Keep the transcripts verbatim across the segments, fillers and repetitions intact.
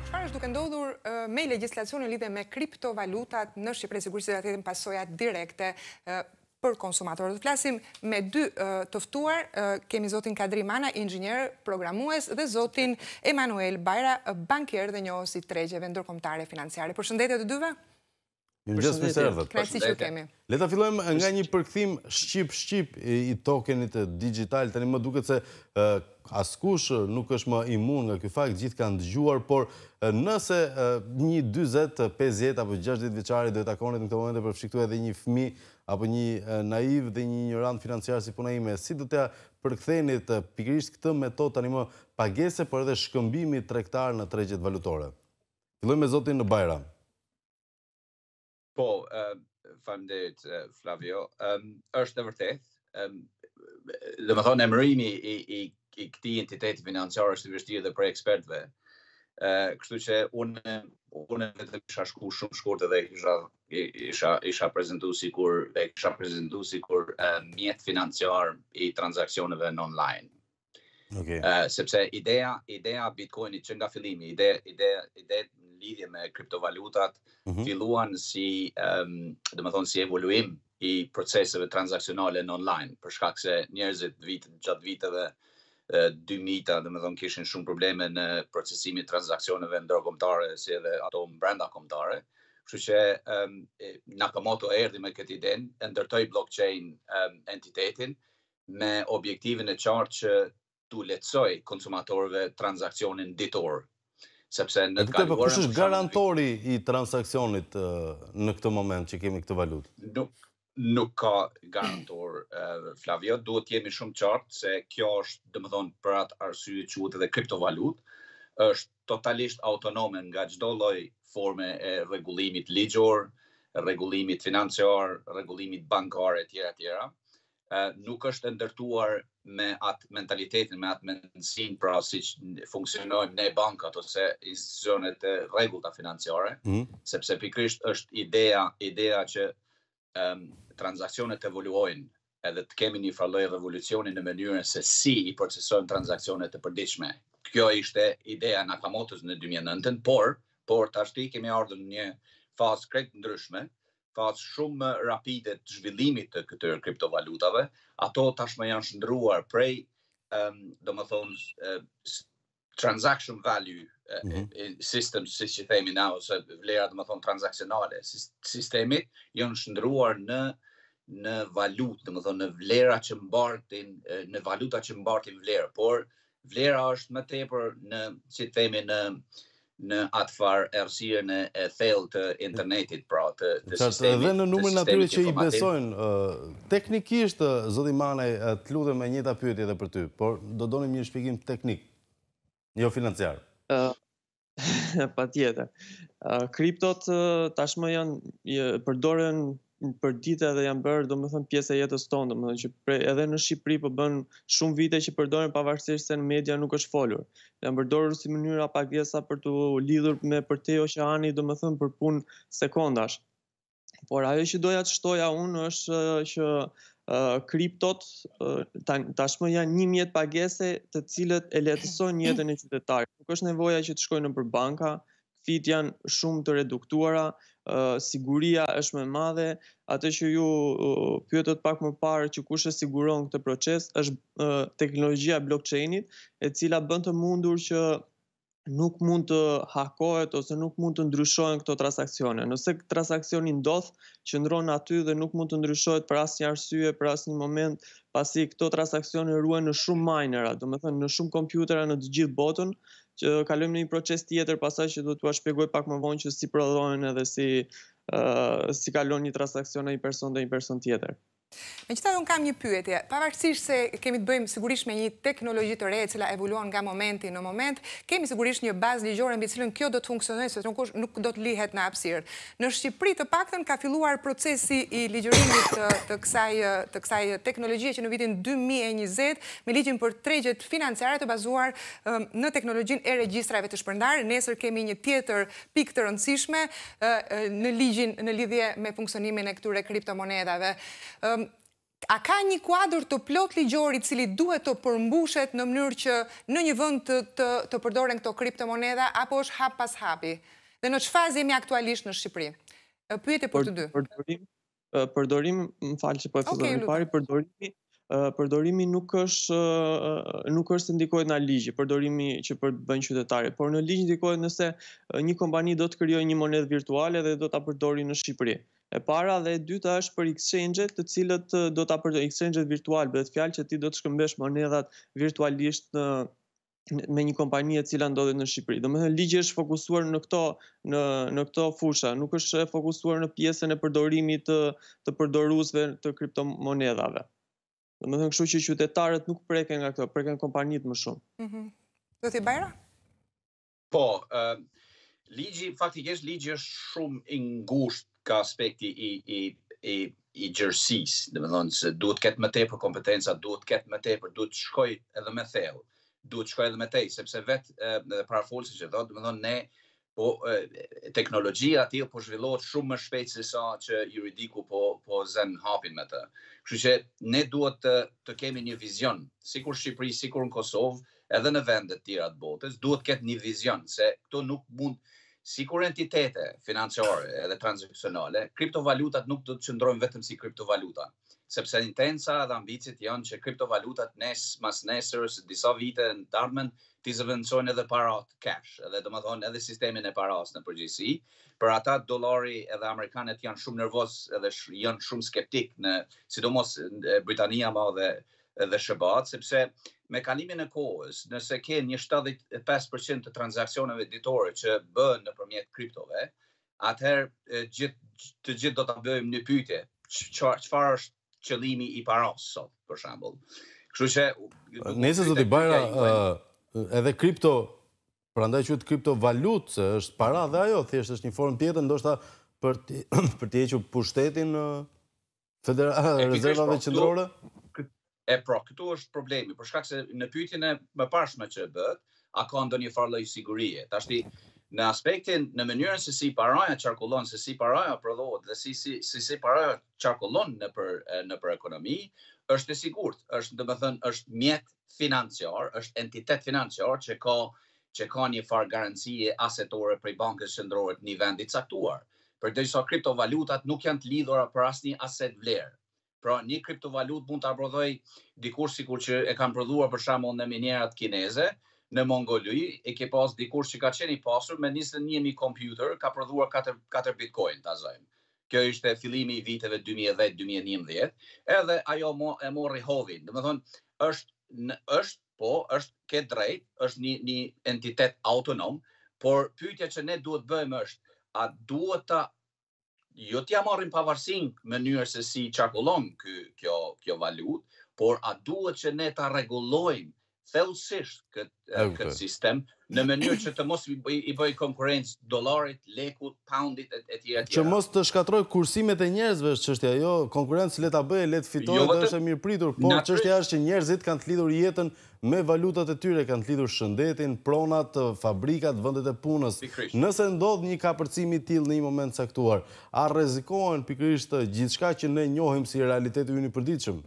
Çfarë është duke ndodhur me legjislacionin lidhe me kriptovalutat në Shqipëri, sigurisht do të ketë pasojat direkte për konsumatorët. Flasim me dy të ftuar, kemi zotin Kadri Manaj, inxhinier programues, dhe zotin Emanuel Bajra, bankier dhe njohës i tregjeve ndërkombëtare financiare. Përshëndetje të dyve. Mirëmëngjes, mirë se erdhët. Kënaqësi që kemi. Le ta fillojmë nga një përkthim shqip-shqip i tokenit digital. Tani më duket se askush nuk është më imun nga ky fakt, gjithë kanë dëgjuar, por nëse një dyzet, pesëdhjetë apo gjashtëdhjetë vjeçari do të takonet në këtë moment për fshiktu edhe një fëmijë apo një naiv dhe një ignorant financiar si puna ime, si do t'ja përkthenit pikërisht këtë metodë tani më pagese, por edhe shkëmbimi tregtar në tregjet valutore? Fillojmë me zotin Bajra. Po, faleminderit Flavio. Është e vërtetë. Dhe më thonë, emërimi i, i, i këtij entiteti financiar është i vështirë dhe për ekspertëve. Kështu që unë unë vetëm isha shku shumë shkurt edhe isha isha isha prezantuar sikur e kisha prezantuar sikur mjet financiar i transaksioneve në online. Okay. Uh, sepse idea ideja Bitcoinit që nga fillimi, ide ide ide në lidhje me kriptovalutat mm -hmm. filluan si um, domethënë si evoluim i proceseve transaksionale në online, për shkak se njerëzit vit gjatë viteve uh, dy mijëta, domethënë kishin shumë probleme në procesimin e transaksioneve ndërkombëtare si edhe ato brenda kombëtare. Kështu që um, Nakamoto erdhi me këtë idenë, e ndërtoi blockchain um, entitetin me objektivin e qartë që tu lehtësoj konsumatorëve transaksionin ditor. Sepse në të kaluarën... Kush është garantori i transaksionit në këtë moment që kemi këtë valutë? Nuk, nuk ka garantor, uh, Flavio. Duhet të jemi shumë qartë se kjo është, domethënë, për atë arsye quhet edhe kriptovalutë, është totalisht autonome nga çdo lloj forme e rregullimit ligjor, rregullimit financiar, rregullimit bankar e tjera tjera. Uh, nuk është ndërtuar me atë mentalitetin, me atë mendësinë, pra siç funksionojmë ne bankat ose institucionet e rregullta financiare, mm -hmm. sepse pikërisht është ideja ideja që um, transaksionet evoluojnë edhe të kemi një farë lloj revolucioni në mënyrën se si i procesojmë transaksionet e përditshme. Kjo ishte ideja Nakamotos në dy mijë e nëntë, por por tashti kemi ardhur në një fazë krejt ndryshme, fazë shumë rapide të zhvillimit të këtyre kriptovalutave. Ato tashmë janë shndruar prej, um, domethënë, uh, transaction value uh, mm -hmm. system, siç i themi na, ose vlera domethënë transaksionale sistemit, janë shndruar në në valutë, domethënë në vlera që mbartin, në valuta që mbartin vlerë, por vlera është më tepër në, si themi, në në atë farë errësirën e thellë të internetit, pra të, të sistemit. Edhe në numrin atyre që i besojnë, uh, teknikisht, uh, zoti Manaj, uh, të lutem me njëta pyetje edhe për ty, por do donim një shpjegim teknik, jo financiar. Uh, Patjetër. Uh, kriptot uh, tashmë janë përdoren për ditë dhe janë bërë, domethënë, pjesë e jetës tonë, domethënë që pre, edhe në Shqipëri po bën shumë vite që përdoren pavarësisht se në media nuk është folur. Janë përdorur si mënyra pagesa për të lidhur me përtej oqeani, domethënë për punë sekondash. Por ajo që doja të shtoja unë është që uh, kriptot uh, tashmë janë një mjet pagese të cilët e lehtësojnë jetën e qytetarit. Nuk është nevoja që të shkojnë nëpër banka, fit janë shumë të reduktuara, uh, siguria është më e madhe. Atë që ju uh, pyetët pak më parë që kush e siguron këtë proces është uh, teknologjia e blockchainit, e cila bën të mundur që nuk mund të hakohet ose nuk mund të ndryshohen këto transaksione. Nëse transaksioni ndodh, qëndron aty dhe nuk mund të ndryshohet për asnjë arsye, për asnjë moment, pasi këto transaksione ruhen në shumë minera, domethënë në shumë kompjutera në të gjithë botën, që kalojmë në një proces tjetër pasaj që do t'ua shpjegoj pak më vonë që si prodhohen edhe si, uh, si kalon një transaksion nga një person dhe një person tjetër. Megjithatë, unë kam një pyetje. Pavarësisht se kemi të bëjmë sigurisht me një teknologji të re e cila evoluon nga momenti në moment, kemi sigurisht një bazë ligjore mbi cilën kjo do të funksionojë, sepse nuk, nuk do të lihet në hapësirë. Në Shqipëri të paktën ka filluar procesi i ligjërimit të, të, kësaj, të kësaj teknologjie që në vitin dy mijë e njëzet me ligjin për tregjet financiare të bazuar um, në teknologjinë e regjistrave të shpërndarë. Nesër kemi një tjetër pikë të rëndësishme uh, në ligjin në lidhje me funksionimin e këtyre kriptomonedave. Um, A ka një kuadër të plot ligjor i cili duhet të përmbushet në mënyrë që në një vend të, të, të përdoren këto kriptomoneda, apo është hap pas hapi? Dhe në çfarë fazë jemi aktualisht në Shqipëri? Pyetje për të dy. Përdorim, përdorim, më falë që po e filloj okay, pari, përdorimi përdorimi nuk është nuk është ndikohet nga ligji, përdorimi që për bën qytetarit, por në ligj ndikohet nëse një kompani do të krijojë një monedhë virtuale dhe do ta përdori në Shqipëri. E para dhe e dyta është për exchange-et, të cilët do ta përdor exchange-et virtual, bëhet fjalë që ti do të shkëmbesh monedhat virtualisht në me një kompani e cila ndodhet në Shqipëri. Domethënë ligji është fokusuar në këto në në këto fusha, nuk është fokusuar në pjesën e përdorimit të të përdoruesve të kriptomonedhave. Domethënë kështu që qytetarët nuk preken nga këto, preken kompanitë më shumë. Mhm. Do ti Bajra? Po, uh, ligji faktikisht ligji është shumë i ngushtë ka aspekti i i i i gjerësisë, domethënë se duhet ketë më tepër kompetenca, duhet ketë më tepër, duhet të shkoj edhe më thellë, duhet të shkoj edhe më tej, sepse vetë edhe parafolsi që thotë, domethënë ne po teknologjia aty po zhvillohet shumë më shpejt se sa që juridiku po po zën hapin me të. Kështu që ne duhet të, të kemi një vizion, sikur Shqipëri, sikur në Kosovë, edhe në vende të tjera të botës, duhet të ketë një vizion se këto nuk mund sikur entitete financiare edhe transaksionale, kriptovalutat nuk do të qëndrojnë vetëm si kriptovaluta, sepse intenca dhe ambicit janë që kriptovalutat nes, mas nesër, së disa vite në të ardhmen, t'i zëvendësojnë edhe parat cash, edhe do më thonë edhe sistemin e paras në përgjithësi. Për ata dollari edhe amerikanët janë shumë nervoz edhe janë shumë skeptik në sidomos Britania Madhe dhe S B A-t, sepse me kalimin e kohës, nëse ke një shtatëdhjetë e pesë përqind të transaksioneve ditore që bëhen nëpërmjet kriptove, atëherë gjithë të gjithë do ta bëjmë një pyetje, çfarë është qëllimi i paras sot, për shembull. Kështu që nëse zoti Bajra, edhe kripto, prandaj quhet kriptovalutë, se është para dhe ajo, thjesht është një formë tjetër, ndoshta për të për të hequr pushtetin federal rezervave qendrore. E pra, këtu është problemi, për shkak se në pyetjen e mëparshme që bëhet, a ka ndonjë farë lloj sigurie. Tashti në aspektin, në mënyrën se si paraja qarkullon, se si paraja prodhohet dhe si si si, si paraja qarkullon në për në për ekonomi, është e sigurt, është domethënë është mjet financiar, është entitet financiar që ka që ka një farë garancie asetore prej bankës qendrore të një vendi caktuar. Përderisa kriptovalutat nuk janë të lidhura për asnjë aset vlerë. Pra, një kriptovalut mund të prodhoj dikush sikur që e kanë prodhuar për shembull në minerat kineze, në Mongoli, e ke pas dikush që ka qenë i pasur me njëzet e një mijë kompjuter, ka prodhuar katër bitcoin ta zojmë. Kjo ishte fillimi i viteve dy mijë e dhjetë dy mijë e njëmbëdhjetë, edhe ajo mo, e morri hovin. Domethënë, është është po, është ke drejt, është një një entitet autonom, por pyetja që ne duhet bëjmë është, a duhet ta jo t'ja marrim pavarësinë mënyrë se si qarkullon kjo kjo valutë, por a duhet që ne ta rregullojmë thellësisht këtë këtë sistem në mënyrë që të mos i bëj konkurrencë dollarit, lekut, poundit e tjera tjera. Që mos të shkatroj kursimet e njerëzve është çështja, jo, konkurrencë le ta bëjë, le të fitojë, jo, është e mirë pritur, por çështja është që njerëzit kanë të lidhur jetën me valutat e tyre, kanë të lidhur shëndetin, pronat, fabrikat, vendet e punës. Nëse ndodh një kapërcim i tillë në një moment caktuar, a rrezikohen pikërisht gjithçka që ne njohim si realiteti ynë i përditshëm?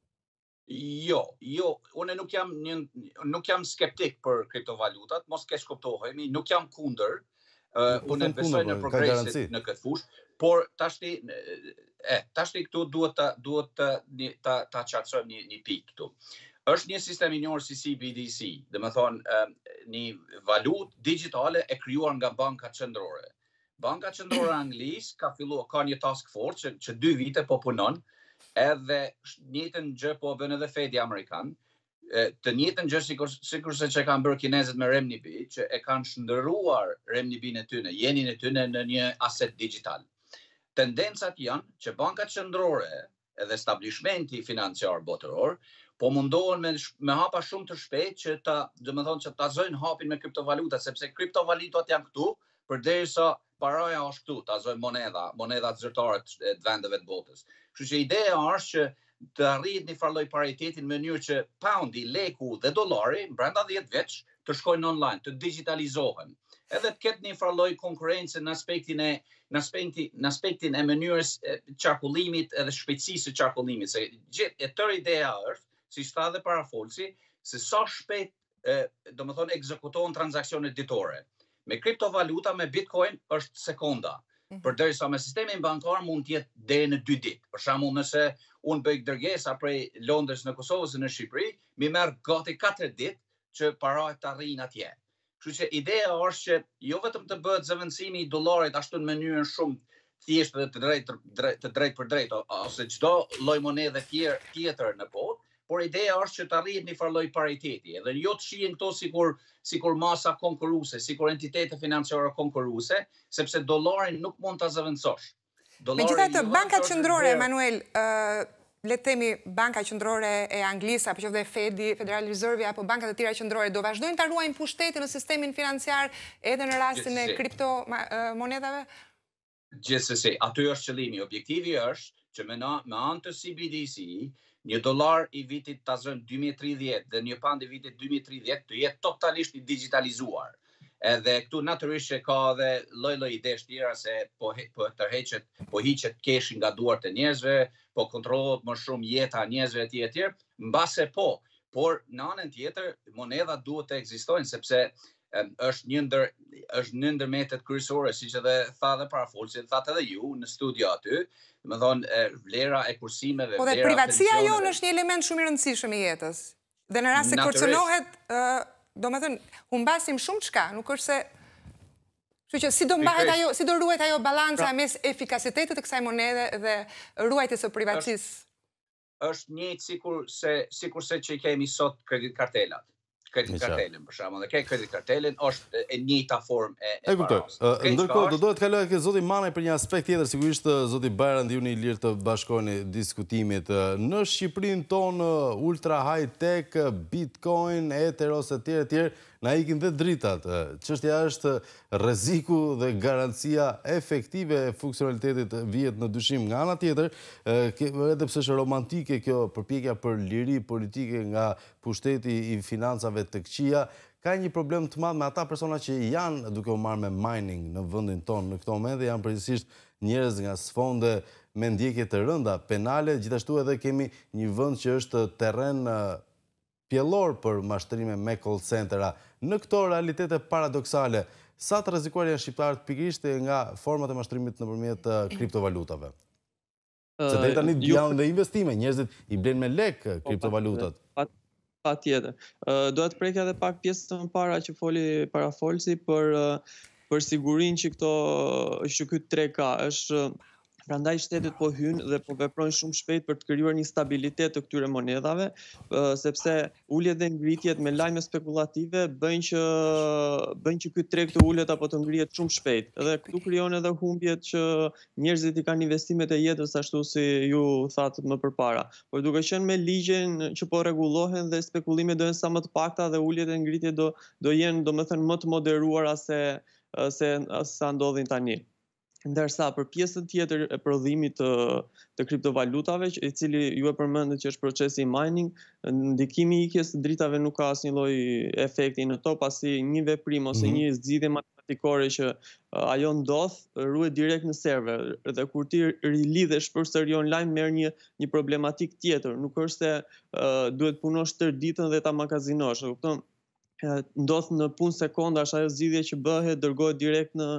Jo, jo, unë nuk jam një, nuk jam skeptik për kriptovalutat, mos keq kuptohemi, nuk jam kundër, uh, unë besoj në progresit në këtë fushë, por tashti e tashti këtu duhet ta duhet ta ta, ta qartësojmë një një pikë këtu. Është një sistem i njohur si C B D C, domethënë uh, një valutë digjitale e krijuar nga banka qendrore. Banka qendrore anglisë ka filluar ka një task force që, që dy vite po punon. Edhe njëjtën gjë po bën edhe Fedi Amerikan, të njëjtën gjë sikur sikur se që kanë bërë kinezët me renminbi, që e kanë shndërruar renminbin e tyre, jenin e tyre në një aset digital. Tendencat janë që bankat qendrore edhe establishmenti financiar botëror po mundohen me, me hapa shumë të shpejt që ta, domethënë që ta zojnë hapin me kriptovaluta, sepse kriptovalutat janë këtu, përderisa paraja është këtu, ta zojnë monedha, monedhat zyrtare të vendeve të botës. Kështu që ideja është që të arrihet një farë lloj pariteti në mënyrë që poundi, leku dhe dollari brenda dhjetë vjeç të shkojnë online, të digitalizohen. edhe të ketë një farloj konkurrencë në aspektin e në aspektin, në aspektin e mënyrës qarkullimit edhe shpejtësisë së qarkullimit. Se gjithë e tërë ideja është, si shta dhe parafolsi, se sa shpejt do më thonë ekzekutohen transaksionet ditore. Me kriptovaluta, me Bitcoin është sekonda. Përderisa me sistemin bankar mund të jetë deri në dy ditë. Për shembull, nëse unë bëj dërgesa prej Londrës në Kosovë ose në Shqipëri, mi merr gati katër ditë që paraja të arrijnë atje. Kështu që ideja është që jo vetëm të bëhet zëvendësimi i dollarit ashtu në mënyrën shumë thjeshtë dhe të drejtë të drejtë për drejtë ose çdo lloj monedhe tjetër në botë, por ideja është që të arrihet një farloj pariteti, edhe jo të shihen këto sikur sikur masa konkurruese, sikur entitete financiare konkurruese, sepse dollarin nuk mund ta zëvendësosh. Megjithatë, Banka Qendrore, Emanuel, le të themi Banka Qendrore e Anglisë, apo qoftë Fedi, Federal Reserve apo bankat e tjera qendrore do vazhdojnë ta ruajnë pushtetin në sistemin financiar edhe në rastin e kriptomonedhave? Gjithsesi, aty është qëllimi. Objektivi është që me anë të C B D C, një dollar i vitit të zënë dy mijë e tridhjetë dhe një pound i vitit dy mijë e tridhjetë të jetë totalisht i digitalizuar. Edhe këtu natyrisht që ka edhe lloj-lloj idesh tjera se po po tërheqet, po hiqet kesh nga duart e njerëzve, po kontrollohet më shumë jeta e njerëzve etj etj, mbase po, por në anën tjetër monedha duhet të ekzistojnë sepse është një ndër është një ndër metet kryesore, siç edhe tha dhe parafolsi, thatë edhe ju në studio aty, më thonë vlera e kursimeve, po dhe privatësia jonë është një element shumë i rëndësishëm i jetës. Dhe në rast se kërcënohet, do me thënë, humbasim shumë çka, nuk është se... Kështu që si do mbahet ajo, si do ruhet ajo balanca mes efikasitetit të kësaj monede dhe ruajtjes së privatësisë? Është njëjtë sikur se sikur se që kemi sot kredit kartelat. Kredit kartelin, për shembull, dhe ke kredit kartelin është e njëjta formë e e kuptoj. Ndërkohë do dohet kaloj ke zoti Manaj për një aspekt tjetër, sigurisht zoti Bajra ndihuni i lirë të bashkoheni diskutimit. Në Shqipërinë tonë ultra high tech, Bitcoin, Ether ose të tjerë tjerë na ikin dhe dritat. Çështja është rreziku dhe garancia efektive e funksionalitetit vihet në dyshim nga ana tjetër, edhe pse është romantike kjo përpjekja për liri politike nga pushteti i financave të këqija, ka një problem të madh me ata persona që janë duke u marrë me mining në vendin tonë në këtë moment dhe janë përgjithsisht njerëz nga sfonde me ndjekje të rënda penale, gjithashtu edhe kemi një vend që është terren pjellor për mashtrime me call centera. Në këto realitete paradoksale, sa të rrezikuar janë shqiptarët pikërisht nga format e mashtrimit nëpërmjet kriptovalutave? Se deri tani janë dhe investime, njerëzit i blen me lek kriptovalutat. Patjetër. Do të prekja edhe pak pjesën më para që foli parafolsi për për sigurinë që këto që ky tre ka është prandaj shtetet po hynë dhe po veprojnë shumë shpejt për të krijuar një stabilitet të këtyre monedhave, sepse uljet dhe ngritjet me lajme spekulative bëjnë që bëjnë që ky treg të ulet apo të ngrihet shumë shpejt. Dhe këtu krijon edhe humbjet që njerëzit i kanë investimet e jetës ashtu si ju thatë më përpara. Por duke qenë me ligjen që po rregullohen dhe spekullimet do jenë sa më të pakta dhe uljet e ngritjet do do jenë domethënë më të moderuara se se sa ndodhin tani. Ndërsa për pjesën tjetër e prodhimit të, të kriptovalutave, i cili ju e përmendet që është procesi i mining, ndikimi i ikjes së dritave nuk ka asnjë lloj efekti në to, pasi një veprim ose një zgjidhje matematikore që ajo ndodh, ruhet direkt në server dhe kur ti rilidhesh përsëri online merr një një problematik tjetër, nuk është se uh, duhet punosh tërë ditën dhe ta makazinosh, e kupton? Ndodh në punë sekondash ajo zgjidhje që bëhet dërgohet direkt në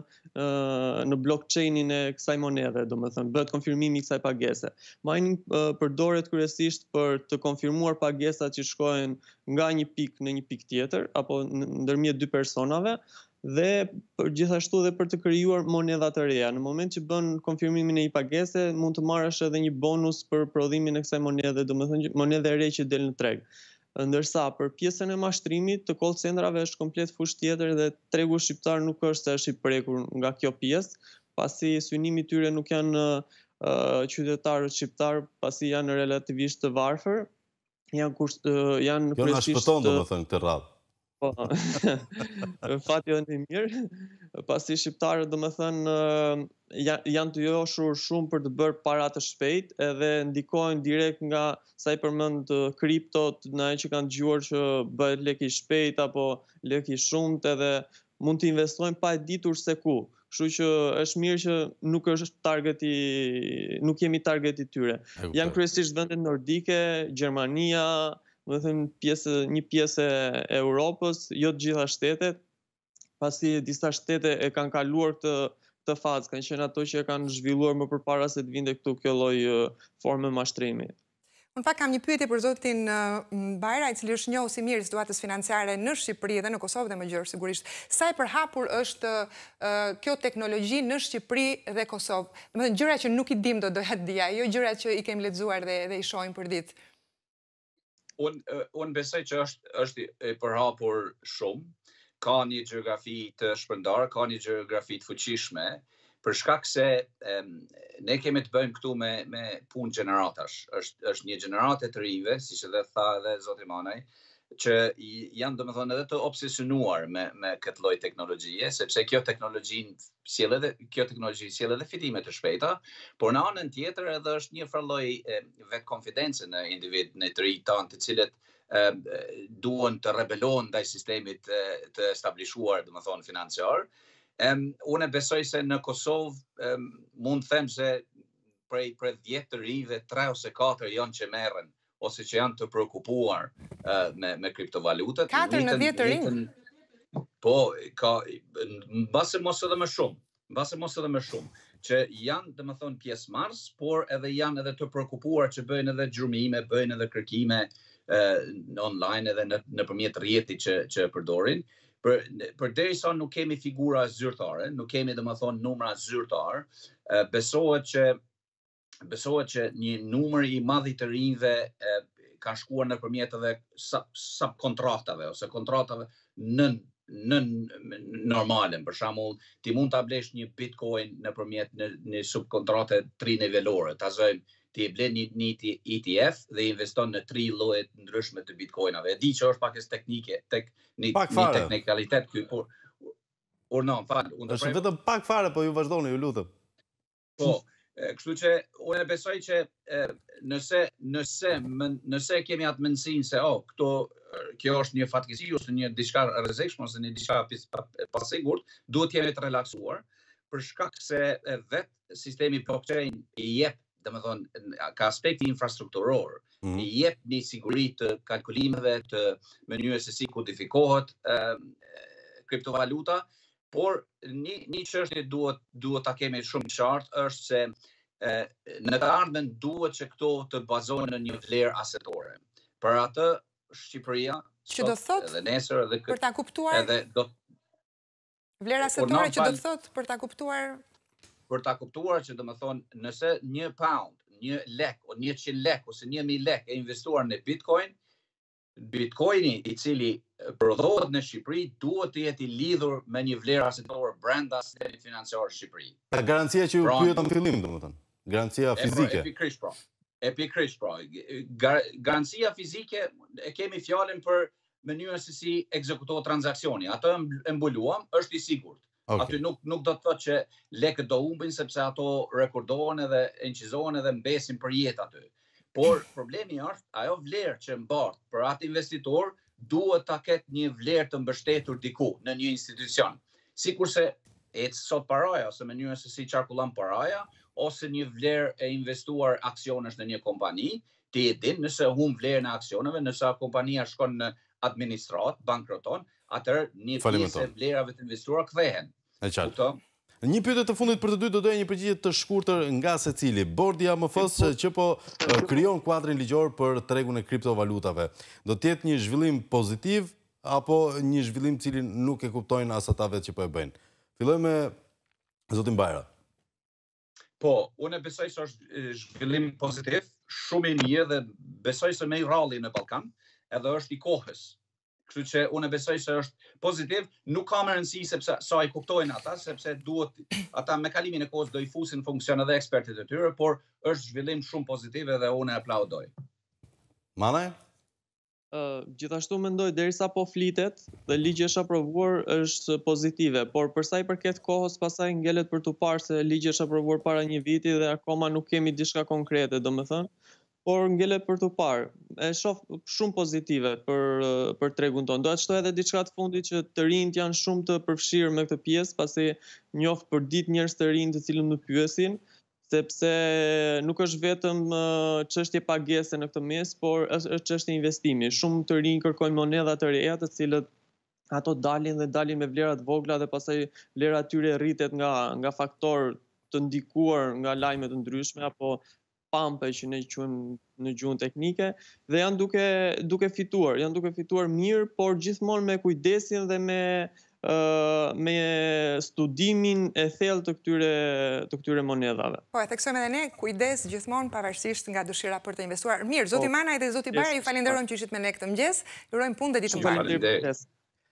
në blockchainin e kësaj monedhe, domethënë bëhet konfirmimi i kësaj pagese. Mining përdoret kryesisht për të konfirmuar pagesat që shkojnë nga një pikë në një pikë tjetër apo ndërmjet dy personave dhe për gjithashtu dhe për të krijuar monedha të reja. Në moment që bën konfirmimin e një pagese, mund të marrësh edhe një bonus për prodhimin e kësaj monedhe, domethënë monedhe e re që del në treg. Ndërsa për pjesën e mashtrimit të call centrave është komplet fushë tjetër dhe tregu shqiptar nuk është se është i prekur nga kjo pjesë, pasi synimi i tyre nuk janë uh, qytetarët shqiptar, pasi janë relativisht të varfër, janë kur, uh, janë Kjo na shpëton domethënë këtë radhë. Po. Fati është i mirë, pasi shqiptarët domethënë janë të joshur shumë për të bërë para të shpejt, edhe ndikojnë direkt nga sa i përmend kriptot, në ajo që kanë dëgjuar që bëhet lek i shpejt apo lek i shumt, edhe mund të investojnë pa e ditur se ku. Kështu që është mirë që nuk është targeti, nuk jemi targeti tyre. Janë kryesisht vendet nordike, Gjermania, do të thënë pjesë një pjesë e Europës, jo të gjitha shtetet, pasi disa shtete e kanë kaluar këtë këtë fazë, kanë qenë ato që e kanë zhvilluar më përpara se të vinte këtu kjo lloj forme mashtrimi. Unë pak kam një pyetje për zotin Bajra, i cili është njohur si mirë i situatës financiare në Shqipëri dhe në Kosovë dhe më gjërë sigurisht. Sa e përhapur është uh, kjo teknologji në Shqipëri dhe Kosovë? Domethënë gjëra që nuk i dim do doja të dija, jo gjëra që i kemi lexuar dhe, dhe i shohim për ditë. Unë un besoj që është është e përhapur shumë. Ka një gjeografi të shpërndarë, ka një gjeografi të fuqishme, për shkak se um, ne kemi të bëjmë këtu me, me punë gjeneratash. Është, është një gjenerate të rive, si që dhe tha edhe zoti Manaj, që janë domethënë edhe të obsesionuar me, me këtë lloj teknologjie, sepse kjo teknologji sjell edhe kjo teknologji sjell edhe fitime të shpejta, por në anën tjetër edhe është një farë vetë konfidencë në individin e të ri tanë, të cilët Uh, duhen të rebelohen ndaj sistemit uh, të establishuar, domethënë financiar. Um, unë besoj se në Kosovë um, mund të them se prej prej dhjetë të rive, tre ose katër janë që merren ose që janë të shqetësuar uh, me me kriptovalutat. katër në dhjetë të rinj. Po, ka mbase mos edhe më shumë, mbase mos edhe më shumë, që janë domethënë pjesëmarrës, por edhe janë edhe të shqetësuar që bëjnë edhe xhurmime, bëjnë edhe kërkime në online edhe në nëpërmjet rrjetit që që përdorin. Për përderisa nuk kemi figura zyrtare, nuk kemi domethënë numra zyrtar, besohet që besohet që një numër i madh i të rinjve kanë shkuar nëpërmjet edhe subkontraktave ose kontratave nën nën normalen. Për shembull, ti mund ta blesh një Bitcoin nëpërmjet në një subkontrate tri nivelore. Ta zojmë ti e blen një, një E T F dhe investon në tri lloje të ndryshme të bitcoinave. E di që është pak teknike, tek një, një teknikalitet ky, por por no, fal, unë është vetëm pak fare, po ju vazhdoni, ju lutem. Po, kështu që unë besoj që nëse nëse nëse kemi atë mendsinë se oh, këto kjo është një fatkeqësi ose një diçka rrezikshme ose një diçka pasigurt, duhet jemi të relaksuar për shkak se vetë sistemi blockchain i jep domethënë ka aspekti infrastrukturor, mm. i jep një siguri të kalkulimeve, të mënyrës se si kodifikohet uh, kriptovaluta, por një një çështje duhet duhet ta kemi shumë qartë është se uh, në të ardhmen duhet që këto të bazohen në një vlerë asetore. Për atë Shqipëria që do thotë edhe nesër edhe për ta kuptuar edhe do vlera asetore që do thotë për ta kuptuar për ta kuptuar që domethënë nëse një pound, një lek, o njëqind lek ose një mijë lek e investuar në Bitcoin, Bitcoini i cili prodhohet në Shqipëri duhet të jetë i lidhur me një vlerë asetore brenda sistemit financiar Shqipëri. Ta garancia që ju pyeta në fillim domethënë, garancia fizike. E pikërisht pra. E pikërisht pra. Gar, garancia fizike e kemi fjalën për mënyrën se si ekzekutohet transaksioni. Ato e mbuluam, është i sigurt. Okay. Aty nuk nuk do të thotë që lekët do humbin sepse ato rekordohen edhe incizohen edhe mbesin për jetë aty. Por problemi është ajo vlerë që mbartë për atë investitor duhet ta ketë një vlerë të mbështetur diku në një institucion. Sikurse ecë sot paraja ose mënyrën se si qarkullon paraja ose një vlerë e investuar aksionesh në një kompani, ti e din nëse humb vlerën e aksioneve, nëse kompania shkon në administrat, bankroton, atëherë një pjesë e vlerave të investuara kthehen. E qartë. Një pyetje të fundit për të dy do doja një përgjigje të shkurtër nga secili. Bordi A M F-s që po krijon kuadrin ligjor për tregun e kriptovalutave. Do të jetë një zhvillim pozitiv apo një zhvillim cili nuk e kuptojnë as ata vetë që po e bëjnë? Filloj me zotin Bajra. Po, unë besoj se është zhvillim pozitiv, shumë i mirë dhe besoj se më i rralli në Ballkan, edhe është i kohës. Kështu që unë besoj se është pozitiv, nuk ka më rëndësi sepse sa i kuptojnë ata, sepse duhet ata me kalimin e kohës do i fusin funksion edhe ekspertit e tyre, por është zhvillim shumë pozitiv dhe unë e aplaudoj. Manaj? Uh, gjithashtu mendoj derisa po flitet dhe ligji është aprovuar është pozitive, por për sa i përket kohës pastaj ngelet për tu parë se ligji është aprovuar para një viti dhe akoma nuk kemi diçka konkrete, domethënë por ngele për të parë. E shoh shumë pozitive për për tregun tonë. Do të shtoj edhe diçka të fundit që të rinjt janë shumë të përfshirë me këtë pjesë, pasi njoh për ditë njerëz të rinj të cilët më pyesin, sepse nuk është vetëm çështje pagese në këtë mes, por është çështje investimi. Shumë të rinj kërkojnë monedha të reja, të cilët ato dalin dhe dalin me vlera të vogla dhe pastaj vlera e tyre rritet nga nga faktor të ndikuar nga lajme të ndryshme apo pampe që ne quajmë në gjuhën teknike dhe janë duke duke fituar, janë duke fituar mirë, por gjithmonë me kujdesin dhe me Uh, me studimin e thellë të këtyre të këtyre monedhave. Po, e theksojmë edhe ne, kujdes gjithmonë pavarësisht nga dëshira për të investuar. Mirë, zoti Manaj dhe zoti Bajra, ju falenderojmë që ishit me ne këtë mëngjes. Ju urojmë punë dhe ditë mbarë. Faleminderit.